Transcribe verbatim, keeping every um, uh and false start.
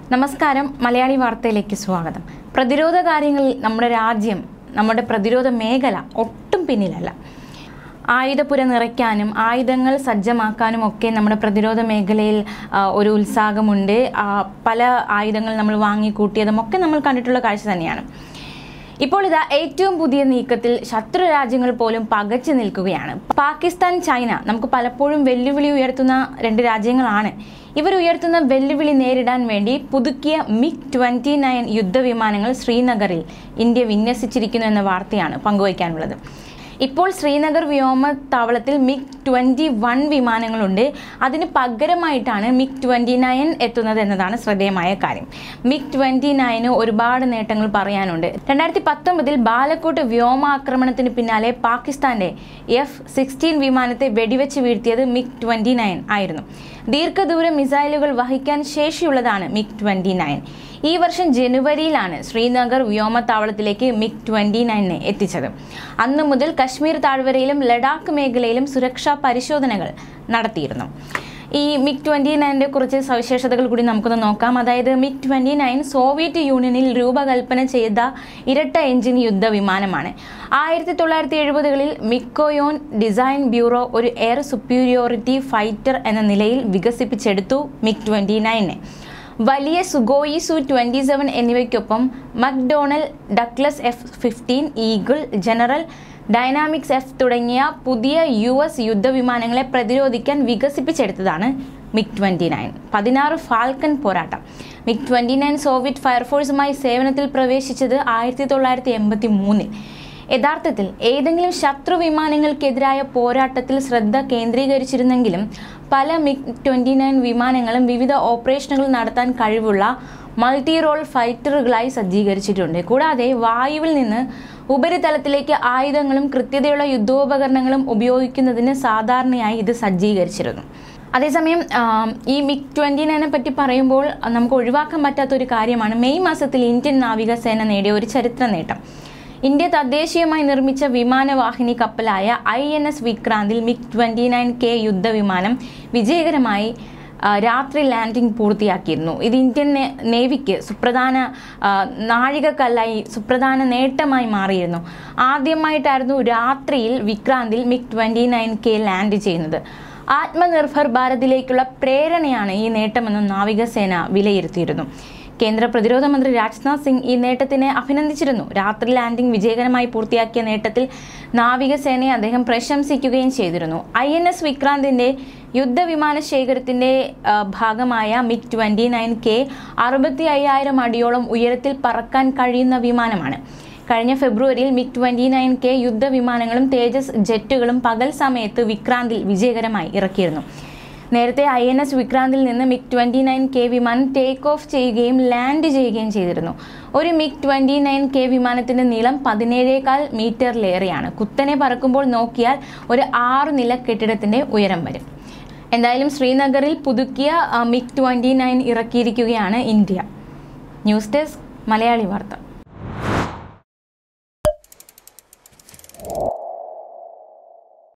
നമസ്കാരം, മലയാളി വാർത്തയിലേക്ക് സ്വാഗതം. പ്രതിരോധ കാര്യങ്ങളിൽ നമ്മുടെ രാജ്യം, നമ്മുടെ പ്രതിരോധ മേഖല ഒട്ടും പിന്നിലല്ല. ആയുധപ്പുര നിറയ്ക്കാനും ആയുധങ്ങൾ സജ്ജമാക്കാനും ഒക്കെ നമ്മുടെ പ്രതിരോധ മേഖലയിൽ ഒരു ഉത്സാഹമുണ്ട്. പല ആയുധങ്ങൾ നമ്മൾ വാങ്ങിക്കൂട്ടിയതും ഒക്കെ നമ്മൾ കണ്ടിട്ടുള്ള കാഴ്ച തന്നെയാണ്. ഇപ്പോൾ ഇതാ ഏറ്റവും പുതിയ നീക്കത്തിൽ ശത്രു രാജ്യങ്ങൾ പോലും പകച്ചു നിൽക്കുകയാണ്. പാകിസ്ഥാൻ, ചൈന നമുക്ക് പലപ്പോഴും വെല്ലുവിളി ഉയർത്തുന്ന രണ്ട് രാജ്യങ്ങളാണ്. ഇവർ ഉയർത്തുന്ന വെല്ലുവിളി നേരിടാൻ വേണ്ടി പുതുക്കിയ മിഗ് ട്വന്റി നയൻ യുദ്ധവിമാനങ്ങൾ ശ്രീനഗറിൽ ഇന്ത്യ വിന്യസിച്ചിരിക്കുന്നു എന്ന വാർത്തയാണ് പങ്കുവയ്ക്കാനുള്ളത്. ഇപ്പോൾ ശ്രീനഗർ വ്യോമത്താവളത്തിൽ മിഗ് ട്വന്റി വൺ വിമാനങ്ങളുണ്ട്. അതിന് പകരമായിട്ടാണ് മിഗ് ട്വന്റി നയൻ എത്തുന്നത് എന്നതാണ് ശ്രദ്ധേയമായ കാര്യം. മിഗ് ട്വന്റി നയന് ഒരുപാട് നേട്ടങ്ങൾ പറയാനുണ്ട്. രണ്ടായിരത്തി പത്തൊമ്പതിൽ ബാലക്കോട്ട് വ്യോമാക്രമണത്തിന് പിന്നാലെ പാകിസ്ഥാന്റെ എഫ് സിക്സ്റ്റീൻ വിമാനത്തെ വെടിവെച്ച് വീഴ്ത്തിയത് മിഗ് ട്വന്റി നയൻ ആയിരുന്നു. ദീർഘദൂര മിസൈലുകൾ വഹിക്കാൻ ശേഷിയുള്ളതാണ് മിഗ് ട്വന്റി നയൻ. ഈ വർഷം ജനുവരിയിലാണ് ശ്രീനഗർ വ്യോമത്താവളത്തിലേക്ക് മിഗ് ട്വന്റി നയനെ എത്തിച്ചത്. അന്നു മുതൽ കശ്മീർ താഴ്വരയിലും ലഡാക്ക് മേഖലയിലും സുരക്ഷാ പരിശോധനകൾ നടത്തിയിരുന്നു. ഈ മിഗ് ട്വന്റി നയൻ്റെ കുറച്ച് സവിശേഷതകൾ കൂടി നമുക്കൊന്ന് നോക്കാം. അതായത് മിഗ് ട്വന്റി നയൻ സോവിയറ്റ് യൂണിയനിൽ രൂപകൽപ്പന ചെയ്ത ഇരട്ട എഞ്ചിൻ യുദ്ധവിമാനമാണ്. ആയിരത്തി തൊള്ളായിരത്തി എഴുപതുകളിൽ മിക്കോയോൺ ഡിസൈൻ ബ്യൂറോ ഒരു എയർ സുപ്പീരിയോറിറ്റി ഫൈറ്റർ എന്ന നിലയിൽ വികസിപ്പിച്ചെടുത്തു മിഗ് ട്വന്റി നയനെ. വലിയ സുഗോയി സു ട്വന്റി സെവൻ എന്നിവയ്ക്കൊപ്പം McDonnell, Douglas F fifteen, Eagle, General Dynamics F തുടങ്ങിയ പുതിയ യു എസ് യുദ്ധവിമാനങ്ങളെ പ്രതിരോധിക്കാൻ വികസിപ്പിച്ചെടുത്തതാണ് മിഗ് ട്വന്റി നയൻ. പതിനാറ് ഫാൽക്കൺ പോരാട്ടം. മിഗ് ട്വന്റി നയൻ സോവിയറ്റ് ഫയർഫോഴ്സുമായി സേവനത്തിൽ പ്രവേശിച്ചത് ആയിരത്തി തൊള്ളായിരത്തി എൺപത്തി മൂന്നിൽ. യഥാർത്ഥത്തിൽ ഏതെങ്കിലും ശത്രു വിമാനങ്ങൾക്കെതിരായ പോരാട്ടത്തിൽ ശ്രദ്ധ കേന്ദ്രീകരിച്ചിരുന്നെങ്കിലും പല മിഗ് ട്വന്റി നയൻ വിമാനങ്ങളും വിവിധ ഓപ്പറേഷനുകൾ നടത്താൻ കഴിവുള്ള മൾട്ടി റോൾ ഫൈറ്ററുകളായി സജ്ജീകരിച്ചിട്ടുണ്ട്. കൂടാതെ വായുവിൽ നിന്ന് ഉപരിതലത്തിലേക്ക് ആയുധങ്ങളും കൃത്യതയുള്ള യുദ്ധോപകരണങ്ങളും ഉപയോഗിക്കുന്നതിന് സാധാരണയായി ഇത് സജ്ജീകരിച്ചിരുന്നു. അതേസമയം ഈ മിഗ് ട്വന്റി നയനെ പറ്റി പറയുമ്പോൾ നമുക്ക് ഒഴിവാക്കാൻ പറ്റാത്തൊരു കാര്യമാണ് മെയ് മാസത്തിൽ ഇന്ത്യൻ നാവികസേന നേടിയ ഒരു ചരിത്ര നേട്ടം. ഇന്ത്യ തദ്ദേശീയമായി നിർമ്മിച്ച വിമാനവാഹിനി കപ്പലായ ഐ എൻ എസ് വിക്രാന്തിൽ മിഗ് ട്വന്റി നയൻ കെ യുദ്ധവിമാനം വിജയകരമായി രാത്രി ലാൻഡിംഗ് പൂർത്തിയാക്കിയിരുന്നു. ഇത് ഇന്ത്യൻ നേവിക്ക് സുപ്രധാന നാഴികക്കല്ലായി സുപ്രധാന നേട്ടമായി മാറിയിരുന്നു. ആദ്യമായിട്ടായിരുന്നു രാത്രിയിൽ വിക്രാന്തിൽ MiG twenty nine K land ചെയ്യുന്നത്. ആത്മനിർഭർ ഭാരതിലേക്കുള്ള പ്രേരണയാണ് ഈ നേട്ടമെന്ന് നാവികസേന വിലയിരുത്തിയിരുന്നു. കേന്ദ്ര പ്രതിരോധ മന്ത്രി രാജ്നാഥ് സിംഗ് ഈ നേട്ടത്തിനെ അഭിനന്ദിച്ചിരുന്നു. രാത്രി ലാൻഡിംഗ് വിജയകരമായി പൂർത്തിയാക്കിയ നേട്ടത്തിൽ നാവികസേനയെ അദ്ദേഹം പ്രശംസിക്കുകയും ചെയ്തിരുന്നു. ഐ എൻ എസ് വിക്രാന്തിന്റെ യുദ്ധവിമാന ശേഖരത്തിന്റെ ഭാഗമായ മിഗ് ട്വന്റി നയൻ കെ അറുപത്തി അയ്യായിരം അടിയോളം ഉയരത്തിൽ പറക്കാൻ കഴിയുന്ന വിമാനമാണ്. കഴിഞ്ഞ ഫെബ്രുവരിയിൽ മിഗ് ട്വന്റി നയൻ കെ യുദ്ധവിമാനങ്ങളും തേജസ് ജെറ്റുകളും പകൽ സമയത്ത് വിക്രാന്തിൽ വിജയകരമായി ഇറക്കിയിരുന്നു. നേരത്തെ ഐ എൻ എസ് വിക്രാന്തിൽ നിന്ന് മിഗ് ട്വന്റി നയൻ കെ വിമാനം ടേക്ക് ഓഫ് ചെയ്യുകയും ലാൻഡ് ചെയ്യുകയും ചെയ്തിരുന്നു. ഒരു മിഗ് ട്വന്റി നയൻ കെ വിമാനത്തിന്റെ നീളം പതിനേഴേകാൽ മീറ്ററിലേറെയാണ്. കുത്തനെ പറക്കുമ്പോൾ നോക്കിയാൽ ഒരു ആറു നില കെട്ടിടത്തിന്റെ ഉയരം വരും. എന്തായാലും ശ്രീനഗറിൽ പുതുക്കിയ മിഗ് ട്വന്റി നയൻ ഇറക്കിയിരിക്കുകയാണ് ഇന്ത്യ. ന്യൂസ് ഡെസ്ക്, മലയാളി വാർത്ത.